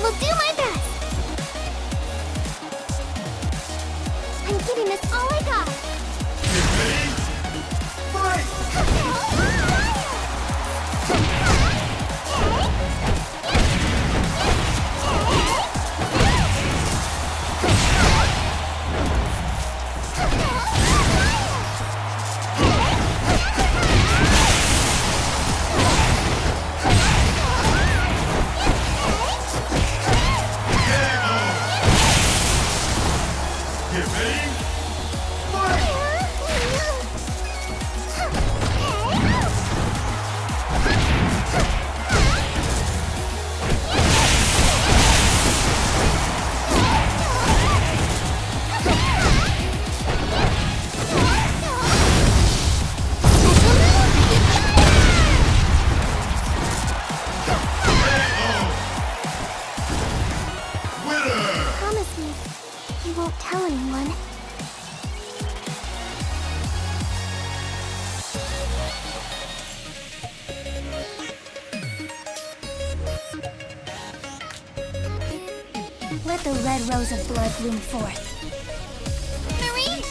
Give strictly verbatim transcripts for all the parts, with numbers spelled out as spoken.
will do my best. I'm giving this all I got. Get ready! Fight! Get ready! Fight! Promise me you won't tell anyone. Let the red rose of blood bloom forth. Marie!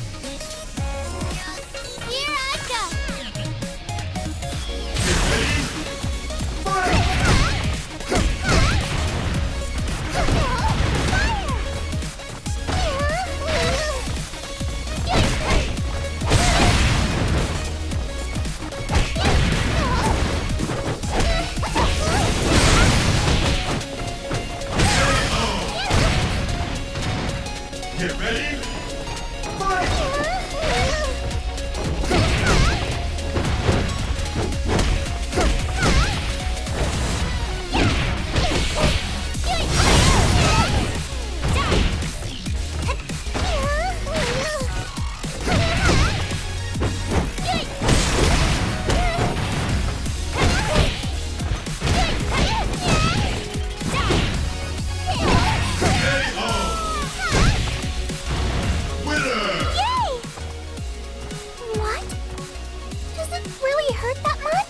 Here I go! Get ready! Fight! Get ready! Fight! Hurt that much?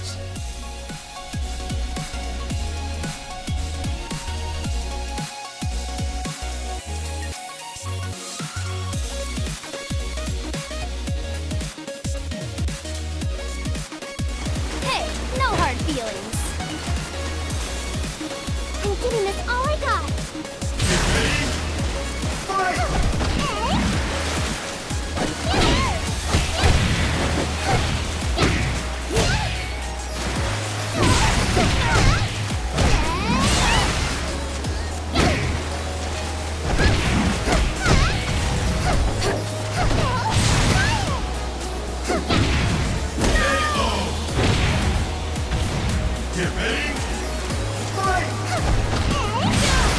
Hey, no hard feelings. I'm giving this all I got. Get ready! Fight! Get ready! Fight!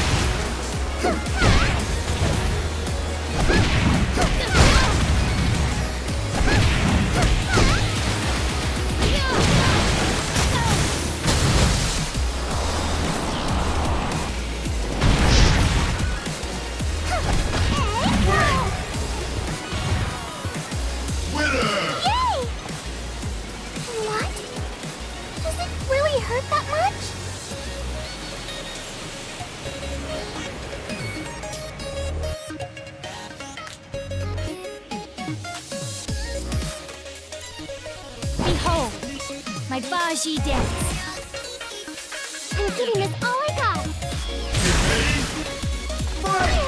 Hurt that much? Behold, my Baji dance. I'm giving this all I got. Get ready! Fight!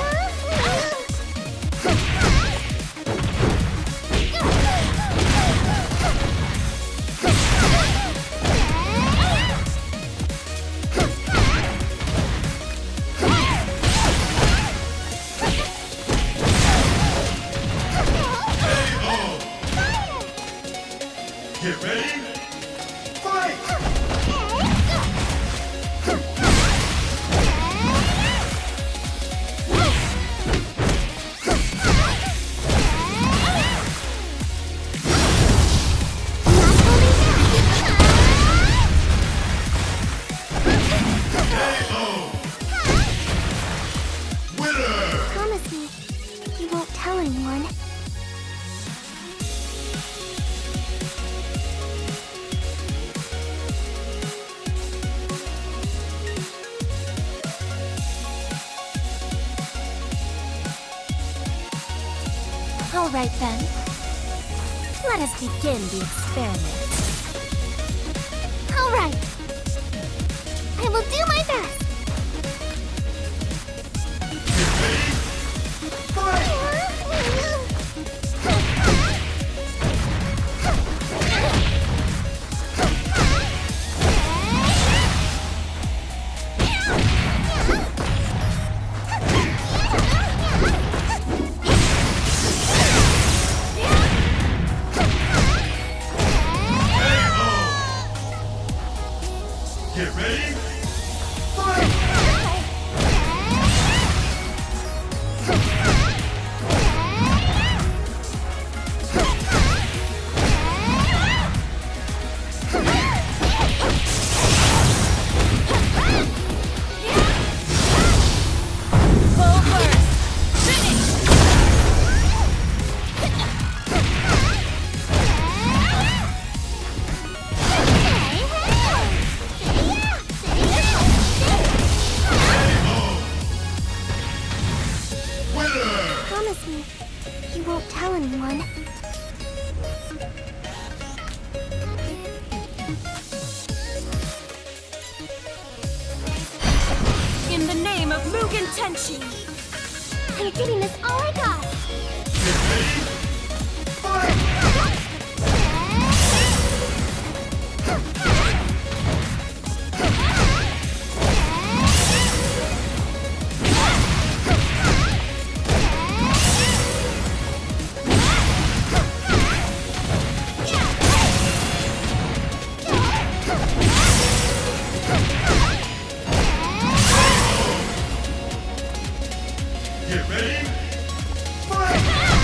Get ready! Fight! All right then. Let us begin the experiment. All right. I will do my best. Get ready. Fight! Promise me, you won't tell anyone. In the name of Mugen Tenchi! I'm giving this all I got. Get ready. Fight! Get ready. Fight!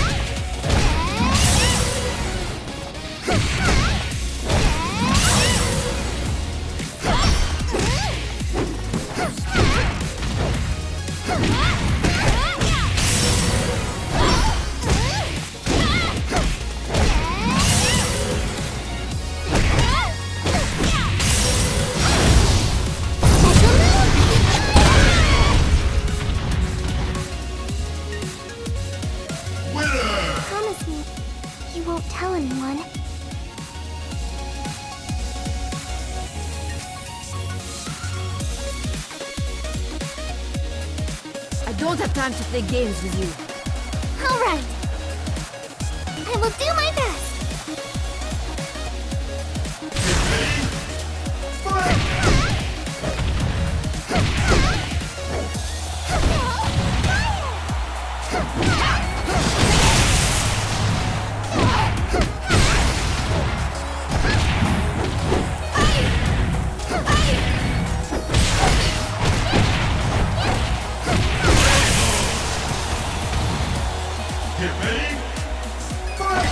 Promise me, you won't tell anyone. I don't have time to play games with you. All right. I will do my best. Get ready. Fight!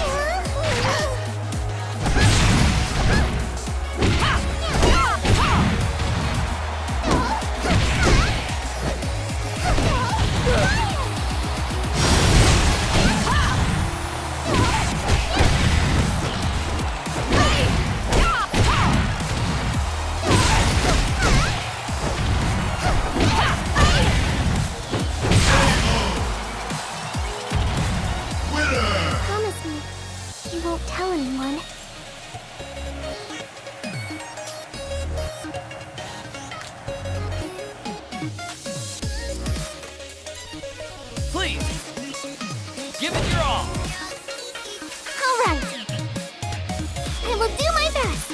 Promise me, you won't tell anyone. Please, give it your all. All right. I will do my best.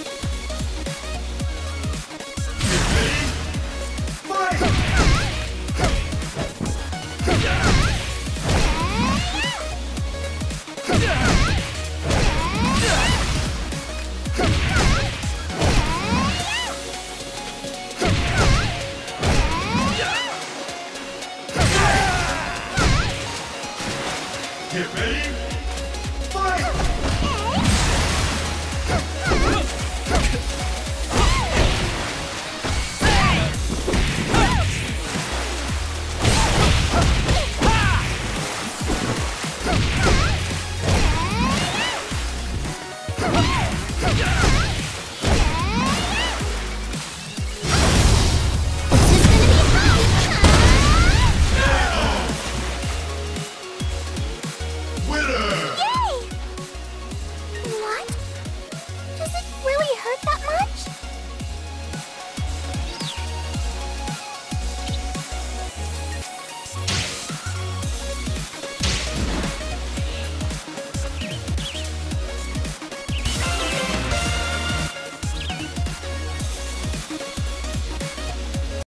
Fight! Get ready.